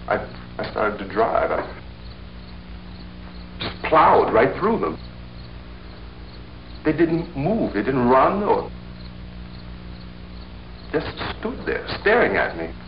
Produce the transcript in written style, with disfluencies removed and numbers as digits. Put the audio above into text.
I started to drive. I just plowed right through them. They didn't move. They didn't run or just stood there staring at me.